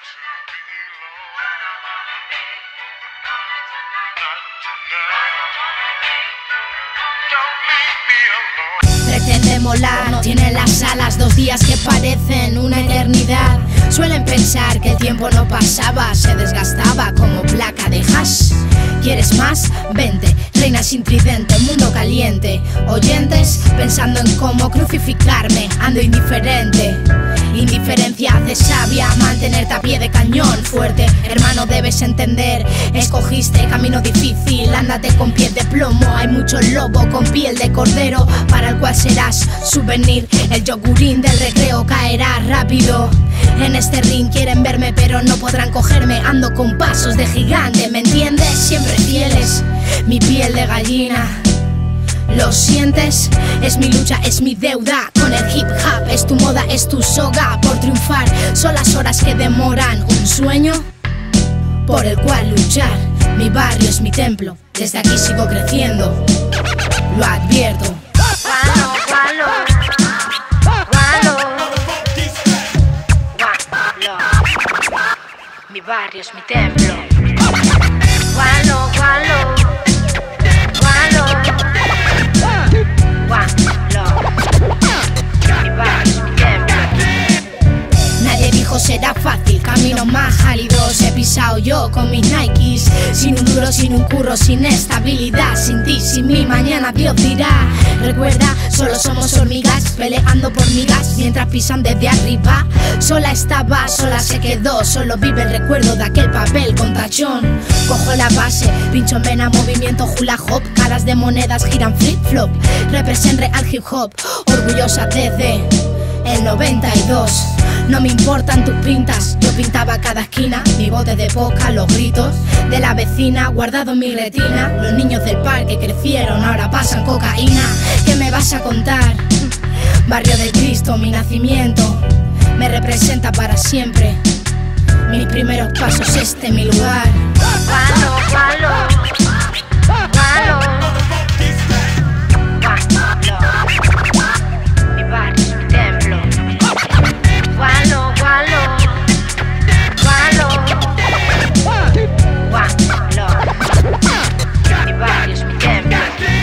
Pretende molar, tiene las alas, 2 días que parecen una eternidad. Suelen pensar que el tiempo no pasaba, se desgastaba como placa de hash. ¿Quieres más? Vente, reina sin tridente, mundo caliente. Oyentes pensando en cómo crucificarme, ando indiferente. Indiferencia hace sabia, mantenerte a pie de cañón fuerte. Hermano, debes entender, escogiste camino difícil, ándate con pies de plomo. Hay mucho lobo con piel de cordero, para el cual serás souvenir. El yogurín del recreo caerá rápido. En este ring quieren verme pero no podrán cogerme. Ando con pasos de gigante, ¿me entiendes? Siempre fieles, mi piel de gallina. ¿Lo sientes? Es mi lucha, es mi deuda con el hip hop. Es tu moda, es tu soga. Por triunfar son las horas que demoran. Un sueño por el cual luchar. Mi barrio es mi templo, desde aquí sigo creciendo. Lo advierto. Mi barrio es mi templo. Gualo, gualo. Gualo. Mi barrio es mi templo. Nadie dijo será fácil, caminos más áridos he pisado yo con mis Nikes. Sin un duro, sin un curro, sin estabilidad. Sin ti, sin mí, mañana Dios dirá. Recuerda, solo somos hormigas peleando por migas mientras pisan desde arriba. Sola estaba, sola se quedó. Solo vive el recuerdo de aquel papel con tachón. Cojo la base, pincho en vena, movimiento hula hop. Caras de monedas giran flip flop. Represent real hip hop, orgullosa desde el 92. No me importan tus pintas, yo pintaba cada esquina. Mi bote de boca, los gritos de la vecina guardado en mi retina. Los niños del parque crecieron, ahora pasan cocaína. ¿Qué me vas a contar? Barrio de Cristo, mi nacimiento me representa para siempre. Mis primeros pasos, mi lugar. Gualo, gualo, gualo. Mi barrio es mi templo. Gualo, gualo, gualo. Gualo. Mi barrio es mi templo.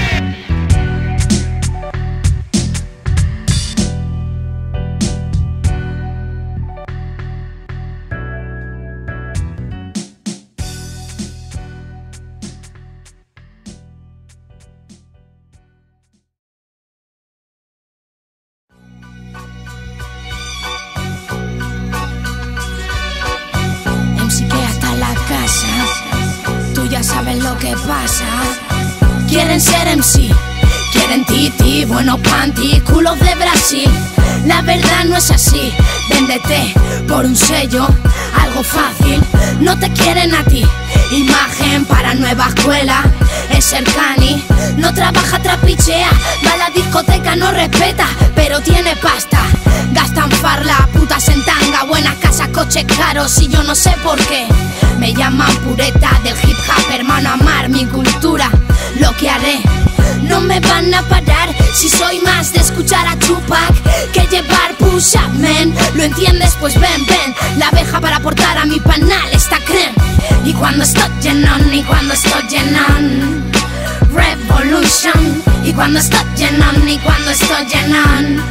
Tú ya sabes lo que pasa. Quieren ser MC, quieren titi, buenos panty, culos de Brasil. La verdad no es así, véndete por un sello, algo fácil. No te quieren a ti, imagen para nueva escuela. Es ser cani, no trabaja, trapichea. Va a la discoteca, no respeta, pero tiene pasta. Gastan farla, putas en tanga, buenas casas, coches caros. Y yo no sé por qué me llaman pureta del hip hop, hermano, amar mi cultura. Lo que haré, no me van a parar. Si soy más de escuchar a Tupac que llevar push-up, man. ¿Lo entiendes? Pues ven, ven. La abeja para aportar a mi panal esta creme. Y cuando estoy llenón, y cuando estoy llenón, Revolution. Y cuando estoy llenón, y cuando estoy llenón,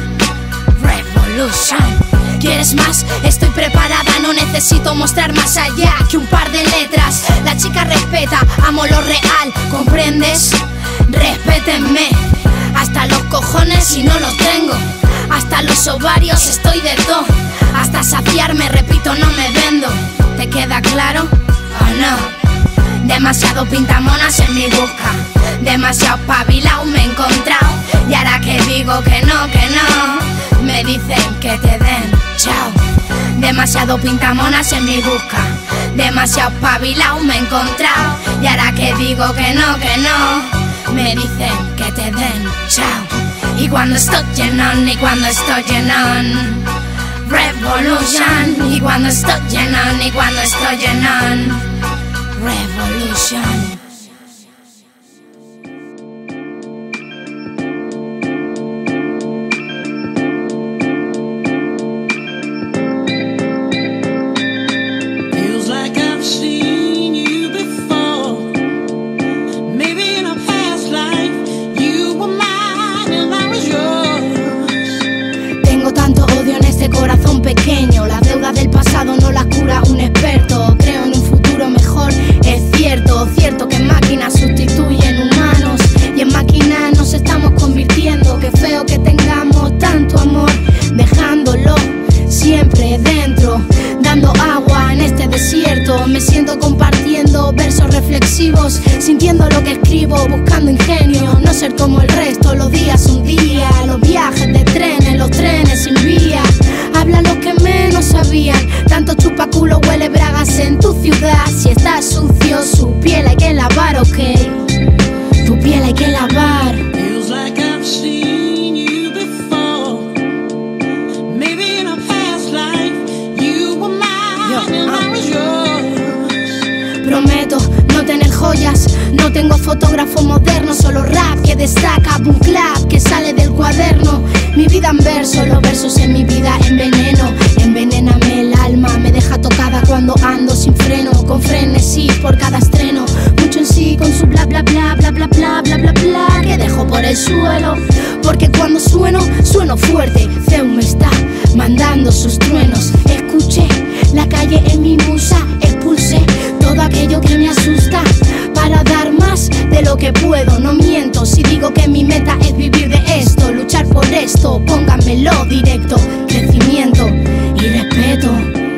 Revolution. ¿Quieres más? Estoy preparada, no necesito mostrar más allá que un par de letras. La chica respeta, amo lo real, ¿comprendes? Respétenme, hasta los cojones si no los tengo. Hasta los ovarios estoy de todo. Hasta saciarme, repito, no me vendo. ¿Te queda claro? ¿O no? Demasiado pintamonas en mi busca, demasiado pabilao me he encontrado. Y ahora que digo que no, me dicen que te den chao. Demasiado pintamonas en mi busca, demasiado pabilao me he encontrado. Y ahora que digo que no, me dicen que te den chao. Y cuando estoy llenón, y cuando estoy llenón, Revolution. Y cuando estoy llenón, y cuando estoy llenón, Revolution. ser como el resto. Los días un día, los viajes de trenes, los trenes sin vía. Habla lo que menos sabían. Tanto chupaculo huele bragas en tu ciudad. Si está sucio, su piel hay que lavar, ok. Tu piel hay que lavar. Feels like I've seen you before. Maybe in a past life you were mine and I was yours. Prometo no tener joyas, no tengo fotógrafo moderno, solo rap que destaca, boom clap que sale del cuaderno. Mi vida en verso, los versos en mi vida en veneno. Envenéname el alma, me deja tocada cuando ando sin freno, con frenesí por cada estreno. Mucho en sí con su bla bla bla bla bla bla bla bla bla que dejo por el suelo. Porque cuando sueno, sueno fuerte. Zeus me está mandando sus truenos. Escuché la calle en mi musa, expulsé todo aquello que me asusta para dar más de lo que puedo. No miento si digo que mi meta es vivir de esto, luchar por esto, pónganmelo directo. Crecimiento y respeto.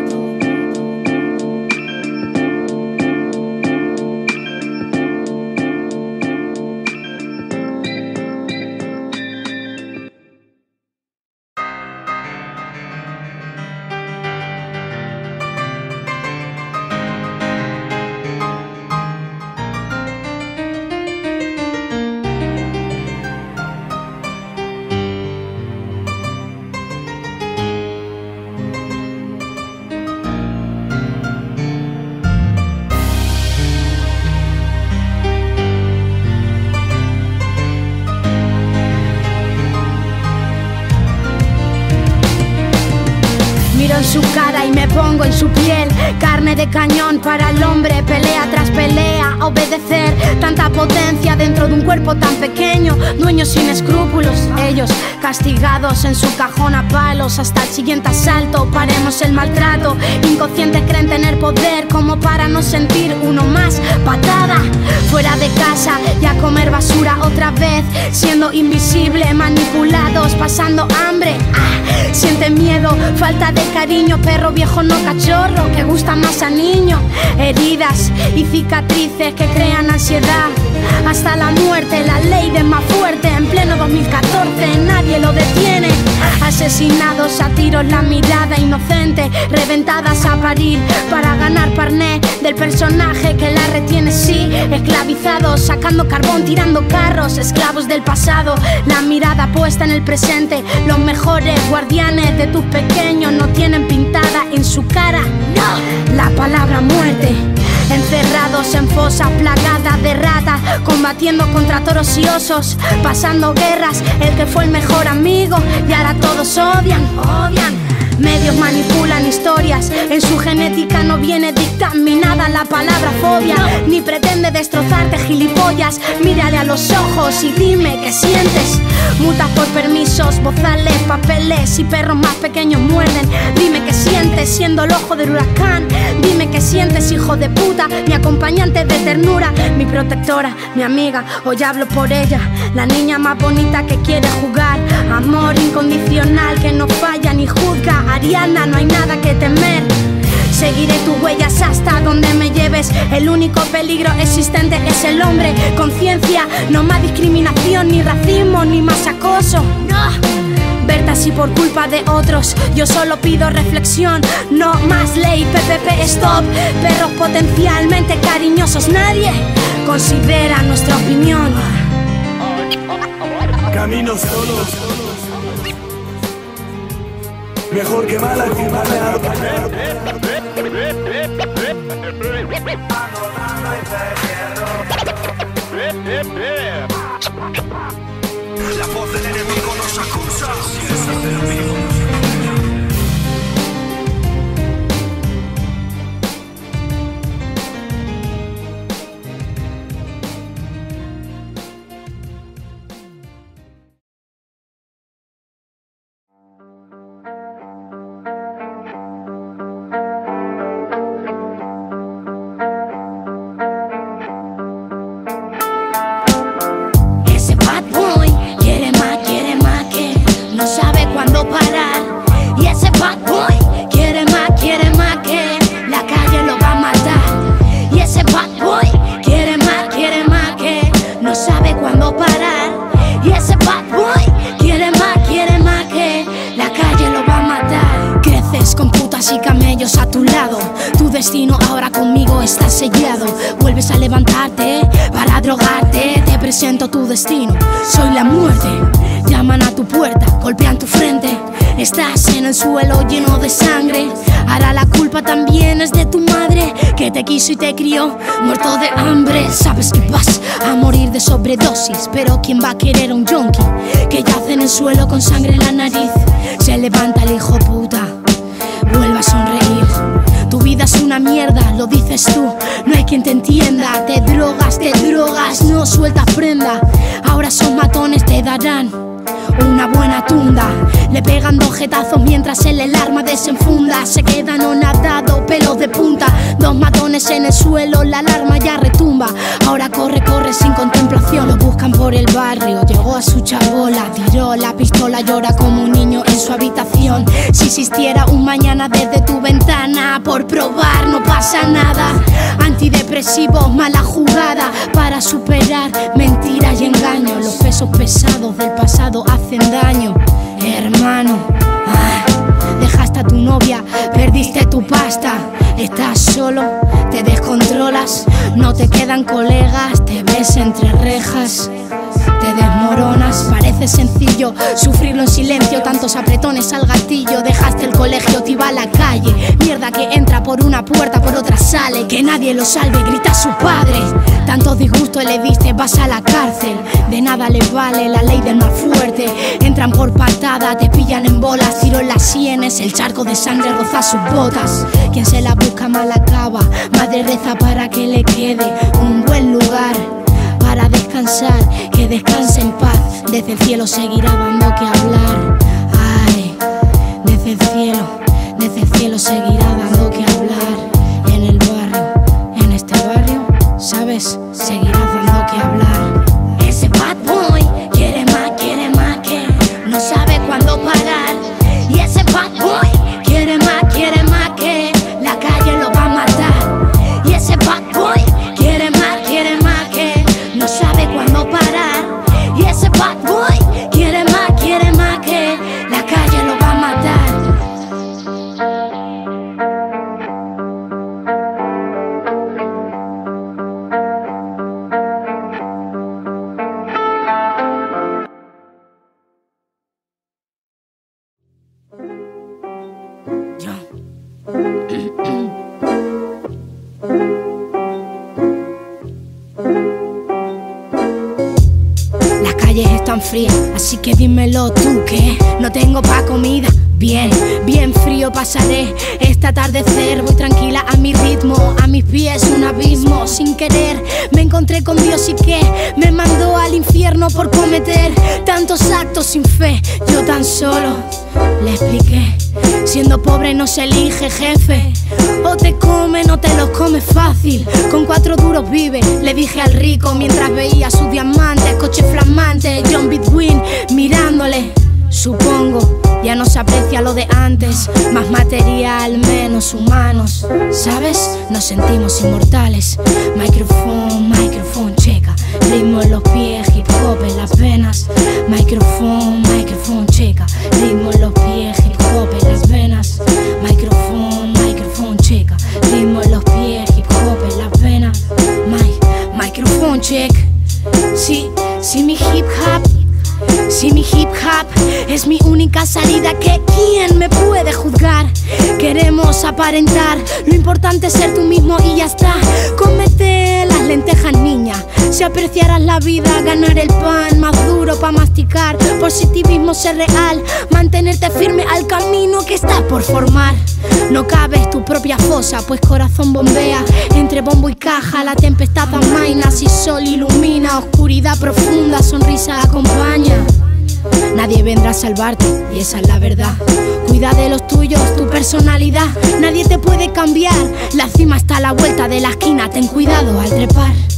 En su cara y me pongo en su piel, carne de cañón para el hombre, pelea tras pelea, obedecer, tanta potencia dentro de un cuerpo tan pequeño, dueños sin escrúpulos, ellos castigados en su cajón a palos, hasta el siguiente asalto, paremos el maltrato, inconscientes creen tener poder como para no sentir uno más, patada, fuera de casa y a comer basura otra vez, siendo invisible, manipulados, pasando hambre, sienten miedo, falta de cariño, perro viejo no cachorro, que gusta más a niño, heridas y cicatrices que crean ansiedad, hasta la muerte, la ley de más fuerte, en pleno 2014 nadie lo detiene, asesinados a tiros, la mirada inocente, reventadas a parir, para ganar parné del personaje que la retiene, sí, esclavizados, sacando carbón, tirando carros, esclavos del pasado, la mirada puesta en el presente, los mejores guardianes de tus pequeños no tienen pintada en su cara, no, la palabra muerte. Encerrados en fosas plagadas de ratas, combatiendo contra toros y osos, pasando guerras, el que fue el mejor amigo y ahora todos odian, odian. Medios manipulan historias, en su genética no viene dictaminada la palabra fobia, ni pretende destrozarte gilipollas, mírale a los ojos y dime qué sientes. Multas por permisos, bozales, papeles y perros más pequeños muerden. Dime qué sientes siendo el ojo del huracán, dime qué sientes hijo de puta, mi acompañante de ternura, mi protectora, mi amiga, hoy hablo por ella, la niña más bonita que quiere jugar, amor incondicional que no falla ni juzga. Ariana, no hay nada que temer. Seguiré tus huellas hasta donde me lleves. El único peligro existente es el hombre. Conciencia, no más discriminación, ni racismo, ni más acoso. No. Verte así por culpa de otros. Yo solo pido reflexión, no más ley. PPP, stop. Perros potencialmente cariñosos. Nadie considera nuestra opinión. Camino solo. Mejor que mal acompañado. La voz del enemigo nos acusa. Ese bad boy quiere más que no sabe cuándo parar. sellado. Vuelves a levantarte para drogarte. Te presento tu destino, soy la muerte. Llaman a tu puerta, golpean tu frente. Estás en el suelo lleno de sangre. Ahora la culpa también es de tu madre, que te quiso y te crió muerto de hambre. Sabes que vas a morir de sobredosis, pero ¿quién va a querer a un yonki que yace en el suelo con sangre en la nariz? Se levanta el hijo puta, vuelve a sonreír. Tu vida es una mierda, lo dices tú, no hay quien te entienda. Te drogas, no sueltas prenda. Ahora son matones, te darán una buena tunda. Le pegan 2 jetazos mientras el arma desenfunda. Se queda anonadado, pelos de punta. 2 matones en el suelo, la alarma ya retumba. Ahora corre sin contemplación. Lo buscan por el barrio, llegó a su chabola. Tiró la pistola, llora como un niño en su habitación. Si existiera un mañana desde tu ventana, por probar no pasa nada. Antidepresivos, mala jugada para superar mentiras y engaños. Los pesos pesados del pasado hacen daño, hermano. Dejaste a tu novia, perdiste tu pasta. Estás solo, te descontrolas. No te quedan colegas, te ves entre rejas. Te desmoronas, parece sencillo sufrirlo en silencio, tantos apretones al gatillo. Dejaste el colegio, te iba a la calle. Mierda que entra por una puerta, por otra sale. Que nadie lo salve, grita su padre. Tantos disgustos le diste, vas a la cárcel. De nada le vale la ley del más fuerte. Entran por patada, te pillan en bolas. Tiro en las sienes, el charco de sangre roza sus botas. Quien se la busca mal acaba. Madre reza para que le quede un buen lugar para descansar, que descanse en paz. Desde el cielo seguirá dando que hablar. Ay, desde el cielo seguirá dando que hablar. En el barrio, en este barrio, ¿sabes? Seguirá dando que hablar. Ese bad boy quiere más que no sabe cuándo parar. Y ese bad boy quiere más que la calle lo va a matar. Y ese bad boy quiere más que no sabe cuándo parar. Y ese bad boy quiere más que la calle lo va a matar. Las calles están frías, así que dímelo tú, que no tengo pa' comida. Bien frío pasaré este atardecer. Voy tranquila a mi ritmo, a mis pies un abismo. Sin querer me encontré con Dios y que me mandó al infierno por cometer tantos actos sin fe. Yo tan solo le expliqué, siendo pobre no se elige jefe. O te comen o te los comes fácil. Con 4 duros vive, le dije al rico mientras veía sus diamantes, coches flamantes, John Between mirándole. Supongo, ya no se aprecia lo de antes. Más material, menos humanos. ¿Sabes? Nos sentimos inmortales. Microphone, checa. Ritmo en los pies, hip hop en las venas. Microphone, checa. Ritmo en los pies, hip hop en las venas. Microphone, checa. Ritmo en los pies, hip hop en las venas. Microphone check. Sí, mi hip hop. Si mi hip hop es mi única salida, que ¿quién me puede juzgar? Queremos aparentar, lo importante es ser tú mismo y ya está. Cómete las lentejas, niña, si apreciarás la vida. Ganar el pan más duro pa' masticar. Positivismo, ser real, mantenerte firme al camino que estás por formar. No cabes tu propia fosa, pues corazón bombea. Entre bombo y caja la tempestad amaina. Si sol ilumina, oscuridad profunda, sonrisa acompaña. Nadie vendrá a salvarte y esa es la verdad. Cuida de los tuyos, tu personalidad. Nadie te puede cambiar, la cima está a la vuelta de la esquina. Ten cuidado al trepar.